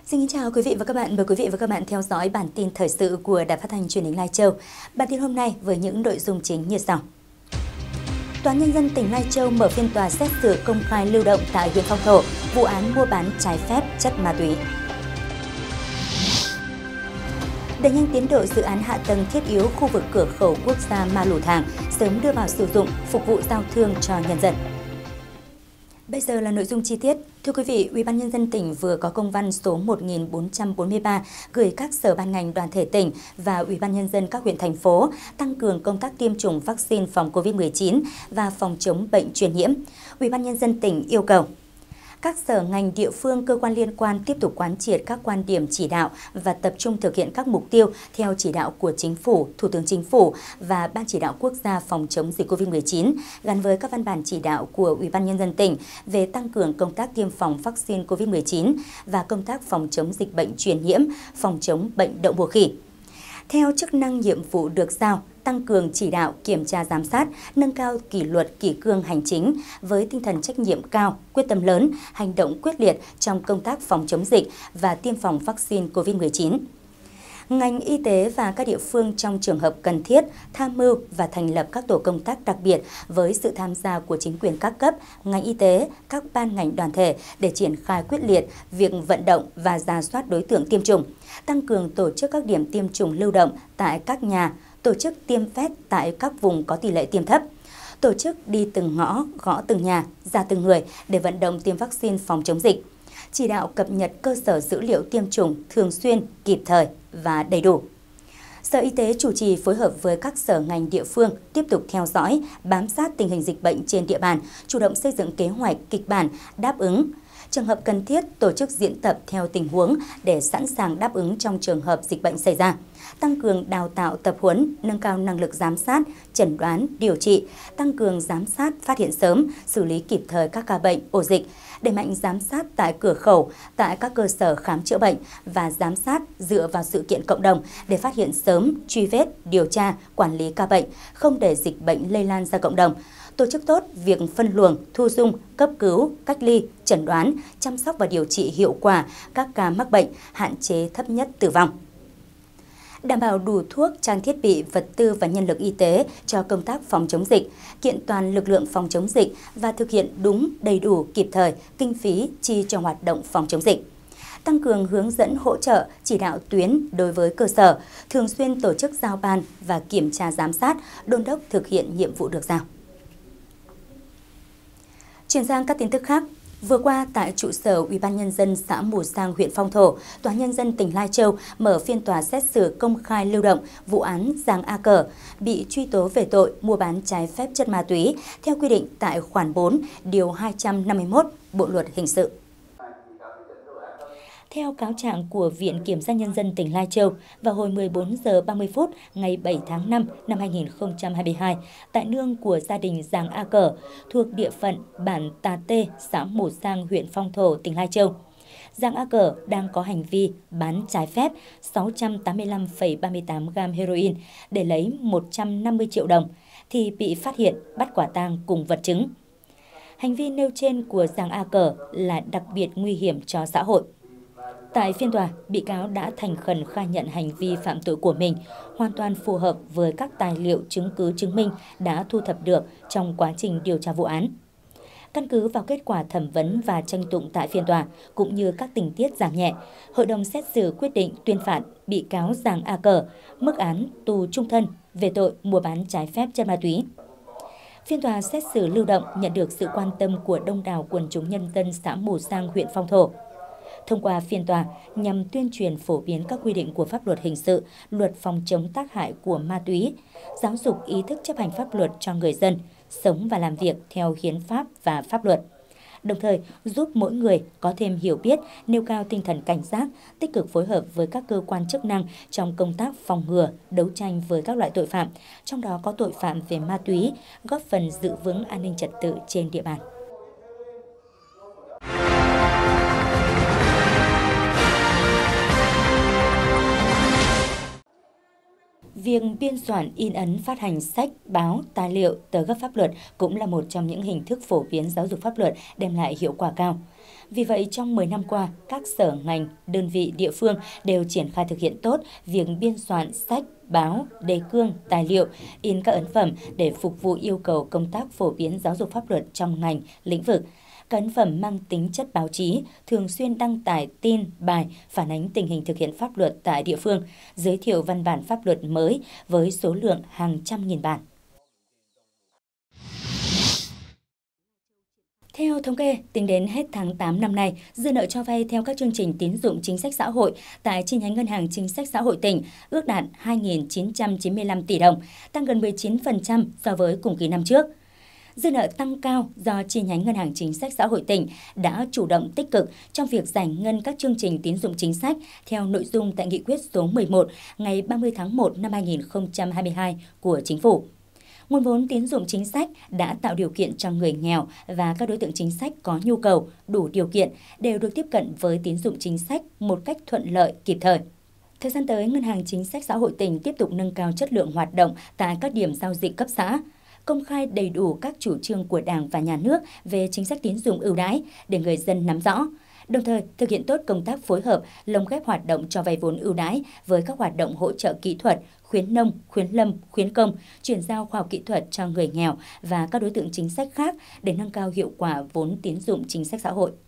Xin kính chào quý vị và các bạn. Mời quý vị và các bạn theo dõi bản tin thời sự của Đài Phát thanh Truyền hình Lai Châu. Bản tin hôm nay với những nội dung chính như sau. Tòa án Nhân dân tỉnh Lai Châu mở phiên tòa xét xử công khai lưu động tại huyện Phong Thổ, vụ án mua bán trái phép chất ma túy. Đẩy nhanh tiến độ dự án hạ tầng thiết yếu khu vực cửa khẩu quốc gia Ma Lù Thàng sớm đưa vào sử dụng, phục vụ giao thương cho nhân dân. Bây giờ là nội dung chi tiết. Thưa quý vị, UBND tỉnh vừa có công văn số 1443 gửi các sở ban ngành đoàn thể tỉnh và UBND các huyện thành phố tăng cường công tác tiêm chủng vaccine phòng COVID-19 và phòng chống bệnh truyền nhiễm. UBND tỉnh yêu cầu các sở ngành địa phương, cơ quan liên quan tiếp tục quán triệt các quan điểm chỉ đạo và tập trung thực hiện các mục tiêu theo chỉ đạo của Chính phủ, Thủ tướng Chính phủ và Ban chỉ đạo quốc gia phòng chống dịch COVID-19 gắn với các văn bản chỉ đạo của UBND tỉnh về tăng cường công tác tiêm phòng vaccine COVID-19 và công tác phòng chống dịch bệnh truyền nhiễm, phòng chống bệnh đậu mùa khỉ. Theo chức năng nhiệm vụ được giao, tăng cường chỉ đạo, kiểm tra giám sát, nâng cao kỷ luật kỷ cương hành chính với tinh thần trách nhiệm cao, quyết tâm lớn, hành động quyết liệt trong công tác phòng chống dịch và tiêm phòng vaccine COVID-19. Ngành y tế và các địa phương trong trường hợp cần thiết tham mưu và thành lập các tổ công tác đặc biệt với sự tham gia của chính quyền các cấp, ngành y tế, các ban ngành đoàn thể để triển khai quyết liệt việc vận động và rà soát đối tượng tiêm chủng, tăng cường tổ chức các điểm tiêm chủng lưu động tại các nhà, tổ chức tiêm vét tại các vùng có tỷ lệ tiêm thấp, tổ chức đi từng ngõ, gõ từng nhà, ra từng người để vận động tiêm vaccine phòng chống dịch. Chỉ đạo cập nhật cơ sở dữ liệu tiêm chủng thường xuyên, kịp thời và đầy đủ. Sở Y tế chủ trì phối hợp với các sở ngành địa phương tiếp tục theo dõi, bám sát tình hình dịch bệnh trên địa bàn, chủ động xây dựng kế hoạch, kịch bản, đáp ứng. Trường hợp cần thiết, tổ chức diễn tập theo tình huống để sẵn sàng đáp ứng trong trường hợp dịch bệnh xảy ra. Tăng cường đào tạo tập huấn, nâng cao năng lực giám sát, chẩn đoán, điều trị, tăng cường giám sát, phát hiện sớm, xử lý kịp thời các ca bệnh, ổ dịch, đẩy mạnh giám sát tại cửa khẩu, tại các cơ sở khám chữa bệnh và giám sát dựa vào sự kiện cộng đồng để phát hiện sớm, truy vết, điều tra, quản lý ca bệnh, không để dịch bệnh lây lan ra cộng đồng. Tổ chức tốt việc phân luồng, thu dung, cấp cứu, cách ly, chẩn đoán, chăm sóc và điều trị hiệu quả các ca mắc bệnh, hạn chế thấp nhất tử vong. Đảm bảo đủ thuốc, trang thiết bị, vật tư và nhân lực y tế cho công tác phòng chống dịch, kiện toàn lực lượng phòng chống dịch và thực hiện đúng, đầy đủ, kịp thời kinh phí chi cho hoạt động phòng chống dịch. Tăng cường hướng dẫn hỗ trợ, chỉ đạo tuyến đối với cơ sở, thường xuyên tổ chức giao ban và kiểm tra giám sát, đôn đốc thực hiện nhiệm vụ được giao. Chuyển sang các tin tức khác. Vừa qua, tại trụ sở UBND xã Mù Sang, huyện Phong Thổ, Tòa Nhân dân tỉnh Lai Châu mở phiên tòa xét xử công khai lưu động vụ án Giàng A Cở bị truy tố về tội mua bán trái phép chất ma túy theo quy định tại khoản 4, điều 251 Bộ luật hình sự. Theo cáo trạng của Viện Kiểm sát Nhân dân tỉnh Lai Châu, vào hồi 14 giờ 30 phút ngày 7 tháng 5 năm 2022, tại nương của gia đình Giàng A Cở thuộc địa phận bản Tà Tê, xã Mù Sang, huyện Phong Thổ, tỉnh Lai Châu, Giàng A Cở đang có hành vi bán trái phép 685,38 gam heroin để lấy 150 triệu đồng, thì bị phát hiện bắt quả tang cùng vật chứng. Hành vi nêu trên của Giàng A Cở là đặc biệt nguy hiểm cho xã hội. Tại phiên tòa, bị cáo đã thành khẩn khai nhận hành vi phạm tội của mình, hoàn toàn phù hợp với các tài liệu chứng cứ chứng minh đã thu thập được trong quá trình điều tra vụ án. Căn cứ vào kết quả thẩm vấn và tranh tụng tại phiên tòa, cũng như các tình tiết giảm nhẹ, Hội đồng xét xử quyết định tuyên phạt bị cáo Giàng A Cở mức án tù chung thân về tội mua bán trái phép chất ma túy. Phiên tòa xét xử lưu động nhận được sự quan tâm của đông đảo quần chúng nhân dân xã Mù Sang, huyện Phong Thổ. Thông qua phiên tòa nhằm tuyên truyền phổ biến các quy định của pháp luật hình sự, luật phòng chống tác hại của ma túy, giáo dục ý thức chấp hành pháp luật cho người dân, sống và làm việc theo hiến pháp và pháp luật. Đồng thời giúp mỗi người có thêm hiểu biết, nêu cao tinh thần cảnh giác, tích cực phối hợp với các cơ quan chức năng trong công tác phòng ngừa, đấu tranh với các loại tội phạm, trong đó có tội phạm về ma túy, góp phần giữ vững an ninh trật tự trên địa bàn. Việc Việc biên soạn, in ấn, phát hành sách, báo, tài liệu, tờ gấp pháp luật cũng là một trong những hình thức phổ biến giáo dục pháp luật đem lại hiệu quả cao. Vì vậy, trong 10 năm qua, các sở ngành, đơn vị địa phương đều triển khai thực hiện tốt việc biên soạn sách, báo, đề cương, tài liệu, in các ấn phẩm để phục vụ yêu cầu công tác phổ biến giáo dục pháp luật trong ngành, lĩnh vực. Các ấn phẩm mang tính chất báo chí, thường xuyên đăng tải tin, bài, phản ánh tình hình thực hiện pháp luật tại địa phương, giới thiệu văn bản pháp luật mới với số lượng hàng trăm nghìn bản. Theo thống kê, tính đến hết tháng 8 năm nay, dư nợ cho vay theo các chương trình tín dụng chính sách xã hội tại chi nhánh Ngân hàng Chính sách Xã hội tỉnh ước đạt 2.995 tỷ đồng, tăng gần 19% so với cùng kỳ năm trước. Dư nợ tăng cao do chi nhánh Ngân hàng Chính sách Xã hội tỉnh đã chủ động tích cực trong việc giải ngân các chương trình tín dụng chính sách theo nội dung tại Nghị quyết số 11 ngày 30 tháng 1 năm 2022 của Chính phủ. Nguồn vốn tín dụng chính sách đã tạo điều kiện cho người nghèo và các đối tượng chính sách có nhu cầu, đủ điều kiện đều được tiếp cận với tín dụng chính sách một cách thuận lợi, kịp thời. Thời gian tới, Ngân hàng Chính sách Xã hội tỉnh tiếp tục nâng cao chất lượng hoạt động tại các điểm giao dịch cấp xã, công khai đầy đủ các chủ trương của Đảng và Nhà nước về chính sách tín dụng ưu đãi để người dân nắm rõ. Đồng thời, thực hiện tốt công tác phối hợp, lồng ghép hoạt động cho vay vốn ưu đãi với các hoạt động hỗ trợ kỹ thuật, khuyến nông, khuyến lâm, khuyến công, chuyển giao khoa học kỹ thuật cho người nghèo và các đối tượng chính sách khác để nâng cao hiệu quả vốn tín dụng chính sách xã hội.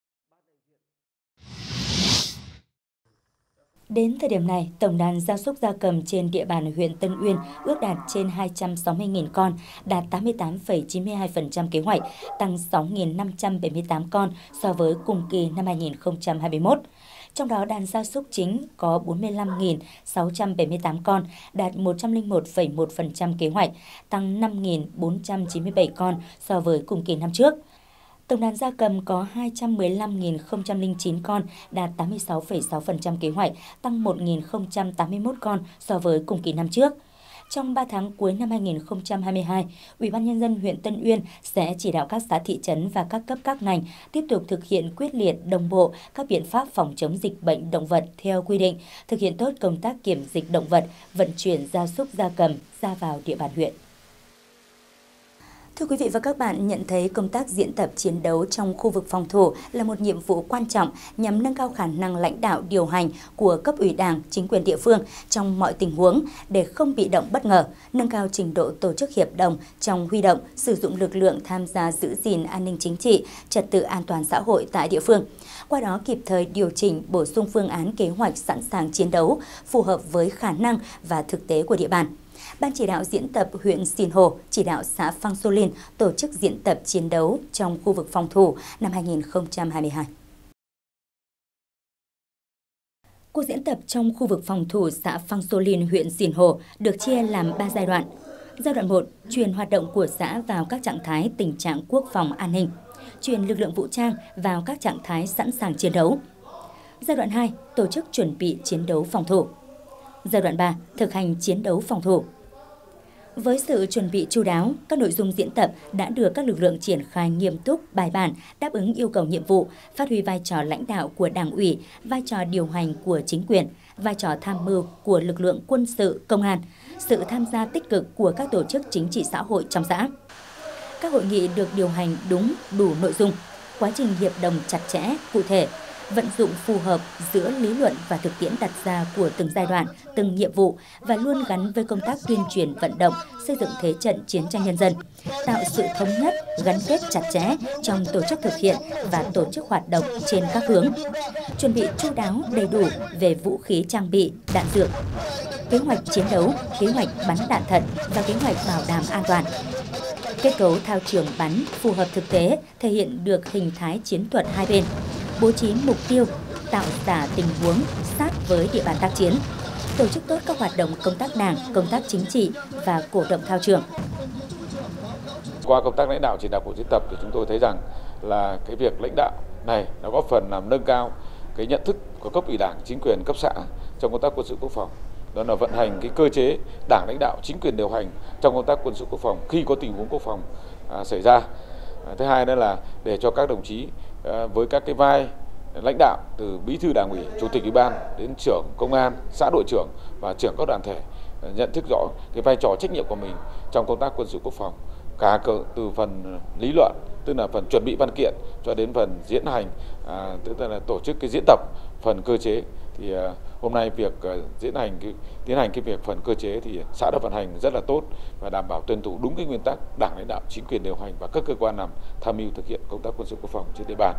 Đến thời điểm này, tổng đàn gia súc gia cầm trên địa bàn huyện Tân Uyên ước đạt trên 260.000 con, đạt 88,92% kế hoạch, tăng 6.578 con so với cùng kỳ năm 2021. Trong đó, đàn gia súc chính có 45.678 con, đạt 101,1% kế hoạch, tăng 5.497 con so với cùng kỳ năm trước. Tổng đàn gia cầm có 215.009 con, đạt 86,6% kế hoạch, tăng 1.081 con so với cùng kỳ năm trước. Trong 3 tháng cuối năm 2022, Ủy ban Nhân dân huyện Tân Uyên sẽ chỉ đạo các xã thị trấn và các cấp các ngành tiếp tục thực hiện quyết liệt đồng bộ các biện pháp phòng chống dịch bệnh động vật theo quy định, thực hiện tốt công tác kiểm dịch động vật, vận chuyển gia súc gia cầm ra vào địa bàn huyện. Thưa quý vị và các bạn, nhận thấy công tác diễn tập chiến đấu trong khu vực phòng thủ là một nhiệm vụ quan trọng nhằm nâng cao khả năng lãnh đạo điều hành của cấp ủy Đảng, chính quyền địa phương trong mọi tình huống để không bị động bất ngờ, nâng cao trình độ tổ chức hiệp đồng trong huy động, sử dụng lực lượng tham gia giữ gìn an ninh chính trị, trật tự an toàn xã hội tại địa phương. Qua đó kịp thời điều chỉnh, bổ sung phương án kế hoạch sẵn sàng chiến đấu phù hợp với khả năng và thực tế của địa bàn. Ban chỉ đạo diễn tập huyện Sìn Hồ chỉ đạo xã Phang Solin tổ chức diễn tập chiến đấu trong khu vực phòng thủ năm 2022. Cuộc diễn tập trong khu vực phòng thủ xã Phang Solin, huyện Sìn Hồ được chia làm 3 giai đoạn. Giai đoạn 1, chuyển hoạt động của xã vào các trạng thái tình trạng quốc phòng an ninh, chuyển lực lượng vũ trang vào các trạng thái sẵn sàng chiến đấu. Giai đoạn 2, tổ chức chuẩn bị chiến đấu phòng thủ. Giai đoạn 3, thực hành chiến đấu phòng thủ. Với sự chuẩn bị chu đáo, các nội dung diễn tập đã được các lực lượng triển khai nghiêm túc, bài bản, đáp ứng yêu cầu nhiệm vụ, phát huy vai trò lãnh đạo của Đảng ủy, vai trò điều hành của chính quyền, vai trò tham mưu của lực lượng quân sự, công an, sự tham gia tích cực của các tổ chức chính trị xã hội trong xã. Các hội nghị được điều hành đúng, đủ nội dung, quá trình hiệp đồng chặt chẽ, cụ thể, vận dụng phù hợp giữa lý luận và thực tiễn đặt ra của từng giai đoạn, từng nhiệm vụ và luôn gắn với công tác tuyên truyền vận động, xây dựng thế trận chiến tranh nhân dân, tạo sự thống nhất, gắn kết chặt chẽ trong tổ chức thực hiện và tổ chức hoạt động trên các hướng, chuẩn bị chu đáo đầy đủ về vũ khí trang bị, đạn dược, kế hoạch chiến đấu, kế hoạch bắn đạn thật và kế hoạch bảo đảm an toàn. Kết cấu thao trường bắn phù hợp thực tế, thể hiện được hình thái chiến thuật hai bên, bố trí mục tiêu, tạo ra tình huống sát với địa bàn tác chiến, tổ chức tốt các hoạt động công tác đảng, công tác chính trị và cổ động thao trường. Qua công tác lãnh đạo chỉ đạo của diễn tập thì chúng tôi thấy rằng là cái việc lãnh đạo này nó góp phần làm nâng cao cái nhận thức của cấp ủy Đảng, chính quyền cấp xã trong công tác quân sự quốc phòng. Đó là vận hành cái cơ chế Đảng lãnh đạo, chính quyền điều hành trong công tác quân sự quốc phòng khi có tình huống quốc phòng xảy ra. Thứ hai nữa là để cho các đồng chí với các cái vai lãnh đạo từ bí thư Đảng ủy, chủ tịch ủy ban đến trưởng công an, xã đội trưởng và trưởng các đoàn thể nhận thức rõ cái vai trò trách nhiệm của mình trong công tác quân sự quốc phòng, cả từ phần lý luận, tức là phần chuẩn bị văn kiện, cho đến phần diễn hành, tức là tổ chức cái diễn tập phần cơ chế. Thì hôm nay việc tiến hành cái việc phần cơ chế thì xã đã vận hành rất là tốt và đảm bảo tuân thủ đúng cái nguyên tắc Đảng lãnh đạo, chính quyền điều hành và các cơ quan làm tham mưu thực hiện công tác quân sự quốc phòng trên địa bàn.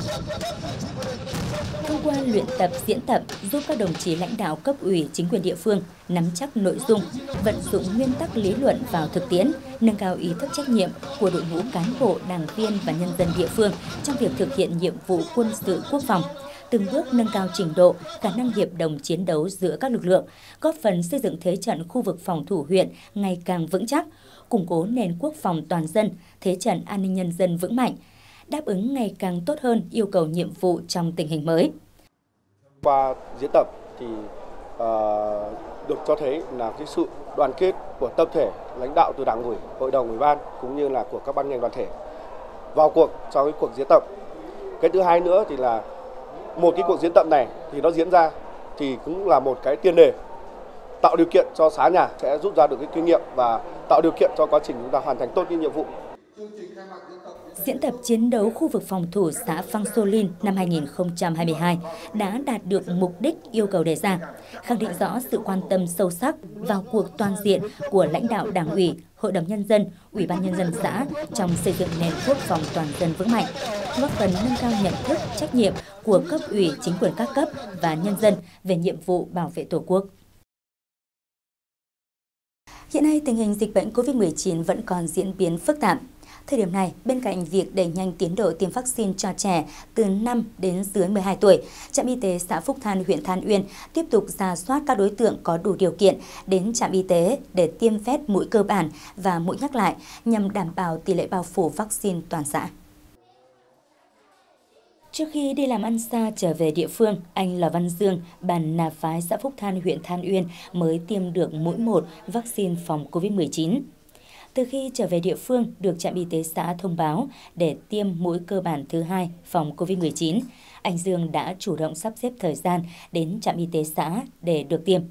Thông qua luyện tập, diễn tập giúp các đồng chí lãnh đạo cấp ủy, chính quyền địa phương nắm chắc nội dung, vận dụng nguyên tắc lý luận vào thực tiễn, nâng cao ý thức trách nhiệm của đội ngũ cán bộ, đảng viên và nhân dân địa phương trong việc thực hiện nhiệm vụ quân sự quốc phòng, từng bước nâng cao trình độ, khả năng hiệp đồng chiến đấu giữa các lực lượng, góp phần xây dựng thế trận khu vực phòng thủ huyện ngày càng vững chắc, củng cố nền quốc phòng toàn dân, thế trận an ninh nhân dân vững mạnh, đáp ứng ngày càng tốt hơn yêu cầu nhiệm vụ trong tình hình mới. Qua diễn tập thì được cho thấy là cái sự đoàn kết của tập thể lãnh đạo từ Đảng ủy, Hội đồng, Ủy ban cũng như là của các ban ngành đoàn thể vào cuộc trong cái cuộc diễn tập. Cái thứ hai nữa thì là một cái cuộc diễn tập này thì nó diễn ra thì cũng là một cái tiền đề tạo điều kiện cho xã nhà sẽ rút ra được cái kinh nghiệm và tạo điều kiện cho quá trình chúng ta hoàn thành tốt cái nhiệm vụ. Diễn tập chiến đấu khu vực phòng thủ xã Phang Solin năm 2022 đã đạt được mục đích yêu cầu đề ra, khẳng định rõ sự quan tâm sâu sắc vào cuộc toàn diện của lãnh đạo Đảng ủy, Hội đồng Nhân dân, Ủy ban Nhân dân xã trong xây dựng nền quốc phòng toàn dân vững mạnh, góp phần nâng cao nhận thức, trách nhiệm của cấp ủy, chính quyền các cấp và nhân dân về nhiệm vụ bảo vệ Tổ quốc. Hiện nay, tình hình dịch bệnh COVID-19 vẫn còn diễn biến phức tạp. Thời điểm này, bên cạnh việc đẩy nhanh tiến độ tiêm vaccine cho trẻ từ 5 đến dưới 12 tuổi, trạm y tế xã Phúc Than, huyện Than Uyên tiếp tục rà soát các đối tượng có đủ điều kiện đến trạm y tế để tiêm vét mũi cơ bản và mũi nhắc lại nhằm đảm bảo tỷ lệ bao phủ vaccine toàn xã. Trước khi đi làm ăn xa trở về địa phương, anh Lò Văn Dương, bản Nà Phái, xã Phúc Than, huyện Than Uyên mới tiêm được mũi 1 vaccine phòng COVID-19. Từ khi trở về địa phương, được trạm y tế xã thông báo để tiêm mũi cơ bản thứ 2 phòng COVID-19, anh Dương đã chủ động sắp xếp thời gian đến trạm y tế xã để được tiêm.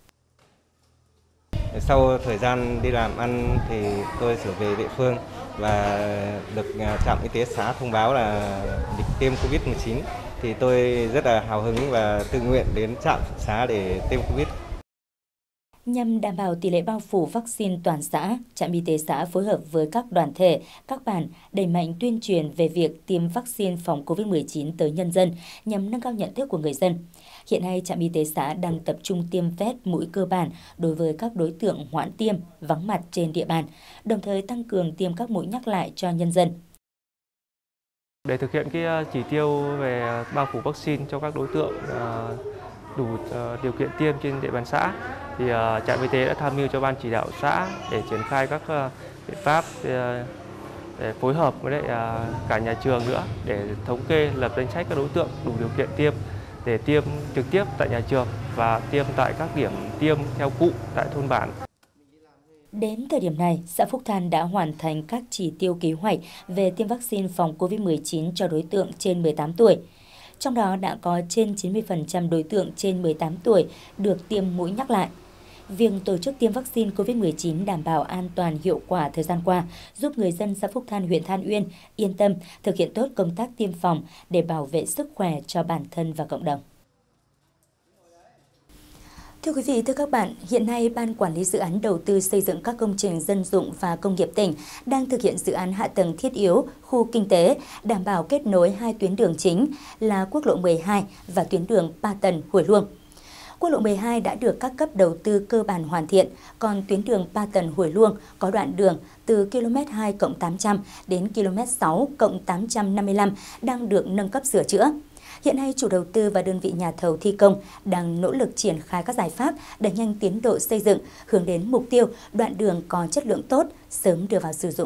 Sau thời gian đi làm ăn thì tôi trở về địa phương và được trạm y tế xã thông báo là lịch tiêm COVID-19 thì tôi rất là hào hứng và tự nguyện đến trạm xã để tiêm COVID. Nhằm đảm bảo tỷ lệ bao phủ vaccine toàn xã, trạm y tế xã phối hợp với các đoàn thể, các bản đẩy mạnh tuyên truyền về việc tiêm vaccine phòng COVID-19 tới nhân dân nhằm nâng cao nhận thức của người dân. Hiện nay, trạm y tế xã đang tập trung tiêm vét mũi cơ bản đối với các đối tượng hoãn tiêm, vắng mặt trên địa bàn, đồng thời tăng cường tiêm các mũi nhắc lại cho nhân dân. Để thực hiện cái chỉ tiêu về bao phủ vaccine cho các đối tượng đủ điều kiện tiêm trên địa bàn xã, thì trạm y tế đã tham mưu cho ban chỉ đạo xã để triển khai các biện pháp để phối hợp với cả nhà trường nữa để thống kê, lập danh sách các đối tượng đủ điều kiện tiêm để tiêm trực tiếp tại nhà trường và tiêm tại các điểm tiêm theo cụm tại thôn bản. Đến thời điểm này, xã Phúc Than đã hoàn thành các chỉ tiêu kế hoạch về tiêm vaccine phòng COVID-19 cho đối tượng trên 18 tuổi. Trong đó đã có trên 90% đối tượng trên 18 tuổi được tiêm mũi nhắc lại. Việc tổ chức tiêm vaccine COVID-19 đảm bảo an toàn hiệu quả thời gian qua giúp người dân xã Phúc Than, huyện Than Uyên yên tâm thực hiện tốt công tác tiêm phòng để bảo vệ sức khỏe cho bản thân và cộng đồng. Thưa quý vị, thưa các bạn, hiện nay Ban Quản lý Dự án Đầu tư xây dựng các công trình dân dụng và công nghiệp tỉnh đang thực hiện dự án hạ tầng thiết yếu, khu kinh tế, đảm bảo kết nối hai tuyến đường chính là quốc lộ 12 và tuyến đường Pa Tần - Hủy Luông. Quốc lộ 12 đã được các cấp đầu tư cơ bản hoàn thiện, còn tuyến đường Pa Tần - Hủy Luông có đoạn đường từ km 2+800 đến km 6+855 đang được nâng cấp sửa chữa. Hiện nay, chủ đầu tư và đơn vị nhà thầu thi công đang nỗ lực triển khai các giải pháp đẩy nhanh tiến độ xây dựng, hướng đến mục tiêu đoạn đường có chất lượng tốt, sớm đưa vào sử dụng.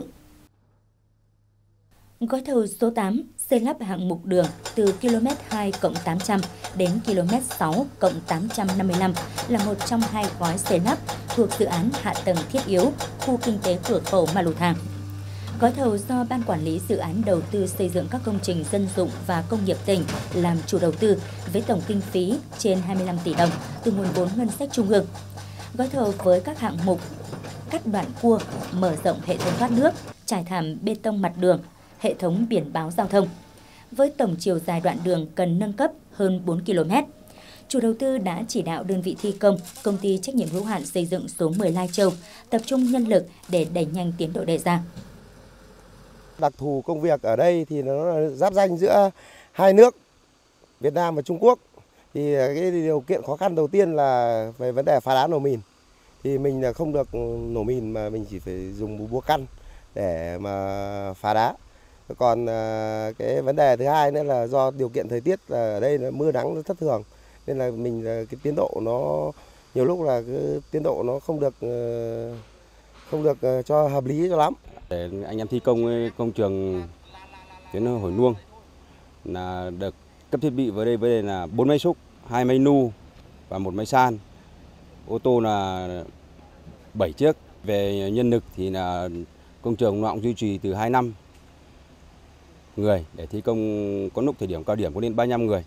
Gói thầu số 8 xây lắp hạng mục đường từ km 2+800 đến km 6+855 là một trong hai gói xây lắp thuộc dự án hạ tầng thiết yếu khu kinh tế cửa khẩu Ma Lù Thàng. Gói thầu do Ban Quản lý Dự án Đầu tư xây dựng các công trình dân dụng và công nghiệp tỉnh làm chủ đầu tư với tổng kinh phí trên 25 tỷ đồng từ nguồn vốn ngân sách trung ương. gói thầu với các hạng mục cắt đoạn cua, mở rộng hệ thống thoát nước, trải thảm bê tông mặt đường, hệ thống biển báo giao thông. Với tổng chiều dài đoạn đường cần nâng cấp hơn 4 km. Chủ đầu tư đã chỉ đạo đơn vị thi công, công ty trách nhiệm hữu hạn xây dựng số 10 Lai Châu tập trung nhân lực để đẩy nhanh tiến độ đề ra. Đặc thù công việc ở đây thì nó là giáp ranh giữa hai nước Việt Nam và Trung Quốc. Thì cái điều kiện khó khăn đầu tiên là về vấn đề phá đá nổ mìn. Thì mình là không được nổ mìn mà mình chỉ phải dùng búa căn để mà phá đá. Còn cái vấn đề thứ hai nữa là do điều kiện thời tiết ở đây là mưa nắng thất thường, nên là mình cái tiến độ nó nhiều lúc là cái tiến độ nó không được cho hợp lý cho lắm. Để anh em thi công công trường tuyến Hồi Luông là được cấp thiết bị với đây là 4 máy xúc, 2 máy nu và 1 máy san. Ô tô là 7 chiếc. Về nhân lực thì là công trường nó cũng duy trì từ 2 năm người để thi công, có lúc thời điểm cao điểm có đến 35 người.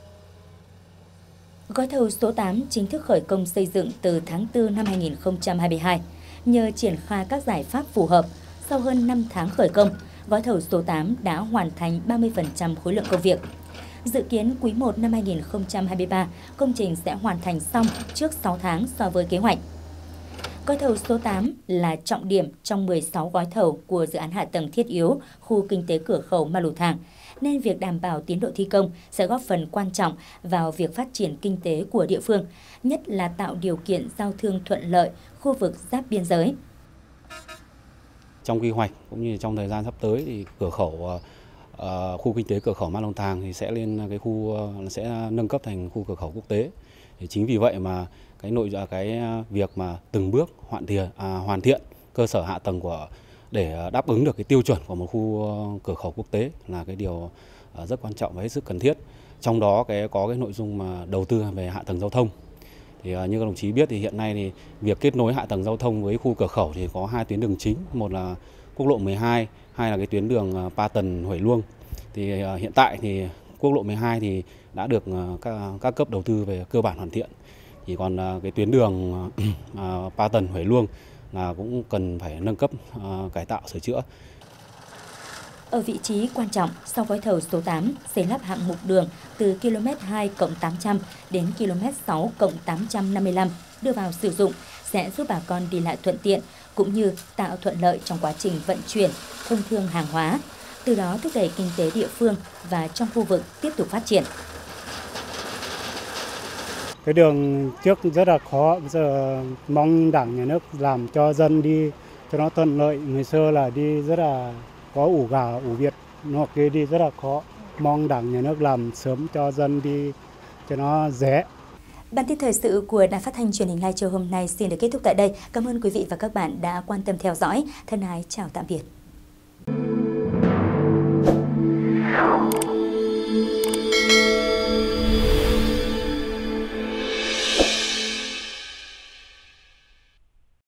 Gói thầu số 8 chính thức khởi công xây dựng từ tháng 4 năm 2022. Nhờ triển khai các giải pháp phù hợp, sau hơn 5 tháng khởi công, gói thầu số 8 đã hoàn thành 30% khối lượng công việc. Dự kiến quý 1 năm 2023, công trình sẽ hoàn thành xong trước 6 tháng so với kế hoạch. Gói thầu số 8 là trọng điểm trong 16 gói thầu của dự án hạ tầng thiết yếu khu kinh tế cửa khẩu Ma Lù Thàng, nên việc đảm bảo tiến độ thi công sẽ góp phần quan trọng vào việc phát triển kinh tế của địa phương, nhất là tạo điều kiện giao thương thuận lợi khu vực giáp biên giới. Trong quy hoạch cũng như trong thời gian sắp tới thì cửa khẩu khu kinh tế cửa khẩu Ma Lù Thàng thì sẽ lên cái khu sẽ nâng cấp thành khu cửa khẩu quốc tế. Thì chính vì vậy mà cái việc mà từng bước hoàn thiện cơ sở hạ tầng để đáp ứng được cái tiêu chuẩn của một khu cửa khẩu quốc tế là cái điều rất quan trọng và hết sức cần thiết. Trong đó có cái nội dung mà đầu tư về hạ tầng giao thông. Thì như các đồng chí biết thì hiện nay thì việc kết nối hạ tầng giao thông với khu cửa khẩu thì có 2 tuyến đường chính, một là quốc lộ 12, hai là cái tuyến đường Pa Tần Huẩy Luông. Thì hiện tại thì quốc lộ 12 thì đã được các cấp đầu tư về cơ bản hoàn thiện. Thì còn cái tuyến đường Pa Tần Huẩy Luông là cũng cần phải nâng cấp, cải tạo, sửa chữa. Ở vị trí quan trọng, sau gói thầu số 8, xây lắp hạng mục đường từ km 2+800 đến km 6+855 đưa vào sử dụng sẽ giúp bà con đi lại thuận tiện, cũng như tạo thuận lợi trong quá trình vận chuyển, thông thương hàng hóa, từ đó thúc đẩy kinh tế địa phương và trong khu vực tiếp tục phát triển. Cái đường trước rất là khó, bây giờ mong Đảng, Nhà nước làm cho dân đi cho nó thuận lợi. Người xưa là đi rất là có ủ gà, ủ Việt, nó kia đi rất là khó. Mong Đảng, Nhà nước làm sớm cho dân đi cho nó dễ. Bản tin thời sự của Đài Phát thanh Truyền hình Lai Châu hôm nay xin được kết thúc tại đây. Cảm ơn quý vị và các bạn đã quan tâm theo dõi. Thân ái chào tạm biệt.